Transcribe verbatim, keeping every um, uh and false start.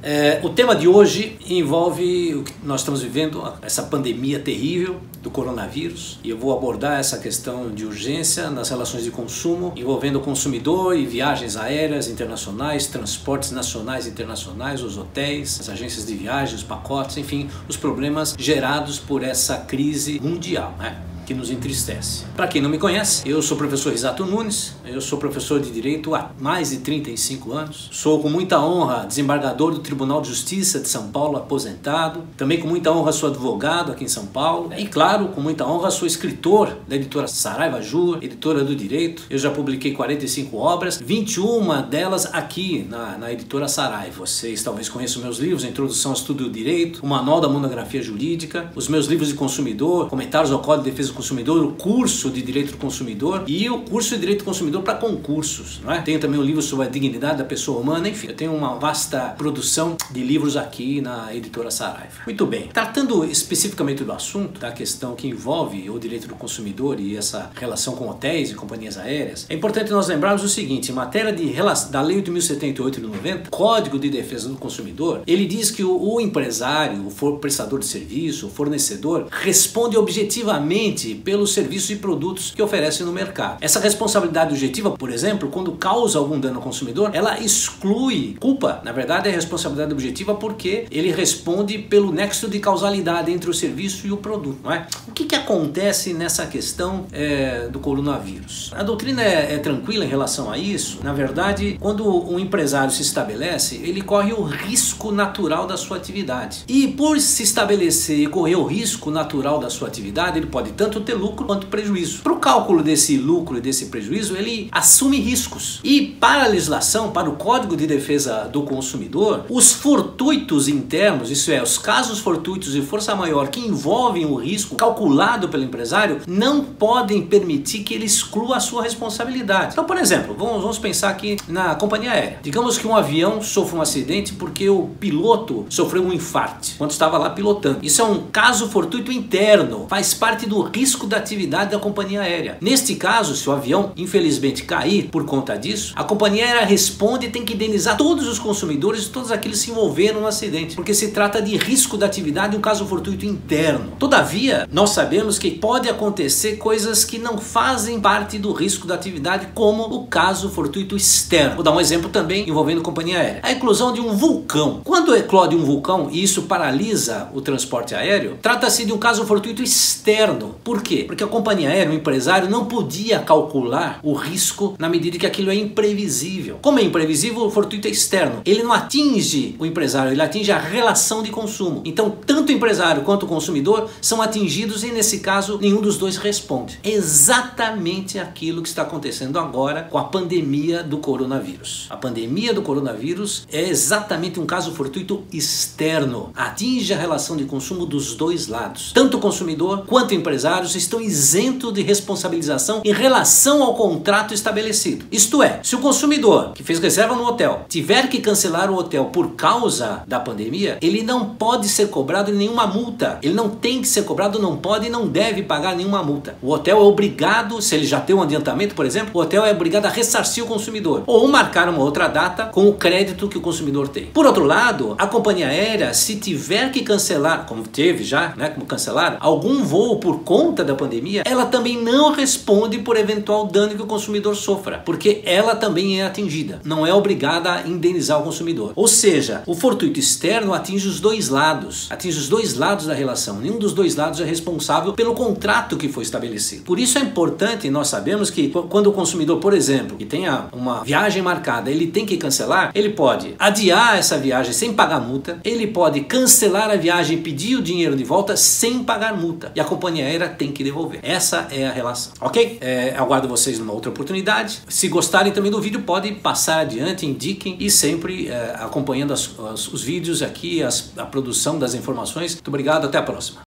É, o tema de hoje envolve o que nós estamos vivendo, essa pandemia terrível do coronavírus, e eu vou abordar essa questão de urgência nas relações de consumo, envolvendo o consumidor e viagens aéreas internacionais, transportes nacionais e internacionais, os hotéis, as agências de viagens, os pacotes, enfim, os problemas gerados por essa crise mundial, né? Que nos entristece. Para quem não me conhece, eu sou o professor Risato Nunes, eu sou professor de Direito há mais de trinta e cinco anos, sou com muita honra desembargador do Tribunal de Justiça de São Paulo, aposentado, também com muita honra sou advogado aqui em São Paulo e, claro, com muita honra sou escritor da editora Saraiva Jur, editora do Direito. Eu já publiquei quarenta e cinco obras, vinte e uma delas aqui na, na editora Saraiva. Vocês talvez conheçam meus livros, a Introdução ao Estudo do Direito, o Manual da Monografia Jurídica, os meus livros de consumidor, Comentários ao Código de Defesa do Consumidor, o curso de Direito do Consumidor e o curso de Direito do Consumidor para concursos, não é? Tenho também um livro sobre a dignidade da pessoa humana, enfim, eu tenho uma vasta produção de livros aqui na editora Saraiva. Muito bem, tratando especificamente do assunto, da questão que envolve o direito do consumidor e essa relação com hotéis e companhias aéreas, é importante nós lembrarmos o seguinte: em matéria de relação, da Lei oito mil e setenta e oito de noventa, Código de Defesa do Consumidor, ele diz que o, o empresário, o for, prestador de serviço, o fornecedor, responde objetivamente pelos serviços e produtos que oferece no mercado. Essa responsabilidade objetiva, por exemplo, quando causa algum dano ao consumidor, ela exclui culpa. Na verdade, é responsabilidade objetiva porque ele responde pelo nexo de causalidade entre o serviço e o produto, não é? O que que acontece nessa questão é, do coronavírus? A doutrina é, é tranquila em relação a isso. Na verdade, quando um empresário se estabelece, ele corre o risco natural da sua atividade. E por se estabelecer e correr o risco natural da sua atividade, ele pode tanto ter lucro quanto prejuízo. Para o cálculo desse lucro e desse prejuízo, ele assume riscos. E para a legislação, para o Código de Defesa do Consumidor, os fortuitos internos, isso é, os casos fortuitos de força maior que envolvem o risco calculado pelo empresário, não podem permitir que ele exclua a sua responsabilidade. Então, por exemplo, vamos, vamos pensar aqui na companhia aérea. Digamos que um avião sofre um acidente porque o piloto sofreu um infarto quando estava lá pilotando. Isso é um caso fortuito interno, faz parte do risco da atividade da companhia aérea. Neste caso, se o avião infelizmente cair por conta disso, a companhia aérea responde e tem que indenizar todos os consumidores e todos aqueles que se envolveram no acidente, porque se trata de risco da atividade e um caso fortuito interno. Todavia, nós sabemos que pode acontecer coisas que não fazem parte do risco da atividade, como o caso fortuito externo. Vou dar um exemplo também envolvendo companhia aérea. A eclosão de um vulcão. Quando eclode um vulcão e isso paralisa o transporte aéreo, trata-se de um caso fortuito externo. Por quê? Porque a companhia aérea, o empresário, não podia calcular o risco na medida que aquilo é imprevisível. Como é imprevisível, o fortuito é externo. Ele não atinge o empresário, ele atinge a relação de consumo. Então, tanto o empresário quanto o consumidor são atingidos e, nesse caso, nenhum dos dois responde. É exatamente aquilo que está acontecendo agora com a pandemia do coronavírus. A pandemia do coronavírus é exatamente um caso fortuito externo. Atinge a relação de consumo dos dois lados. Tanto o consumidor quanto o empresários estão isentos de responsabilização em relação ao contrato estabelecido. Isto é, se o consumidor que fez reserva no hotel tiver que cancelar o hotel por causa da pandemia, ele não pode ser cobrado nenhuma multa. Ele não tem que ser cobrado, não pode e não deve pagar nenhuma multa. O hotel é obrigado, se ele já tem um adiantamento, por exemplo, o hotel é obrigado a ressarcir o consumidor ou marcar uma outra data com o crédito que o consumidor tem. Por outro lado, a companhia aérea, se tiver que cancelar, como teve já, né, como cancelaram, algum voo por conta da pandemia, ela também não responde por eventual dano que o consumidor sofra, porque ela também é atingida, não é obrigada a indenizar o consumidor. Ou seja, o fortuito externo atinge os dois lados, atinge os dois lados da relação, nenhum dos dois lados é responsável pelo contrato que foi estabelecido. Por isso é importante nós sabemos que quando o consumidor, por exemplo, que tenha uma viagem marcada, ele tem que cancelar, ele pode adiar essa viagem sem pagar multa, ele pode cancelar a viagem e pedir o dinheiro de volta sem pagar multa, e a companhia aérea tem que devolver. Essa é a relação, ok? É, aguardo vocês numa outra oportunidade. Se gostarem também do vídeo, podem passar adiante, indiquem e sempre é, acompanhando as, as, os vídeos aqui, as, a produção das informações. Muito obrigado, até a próxima.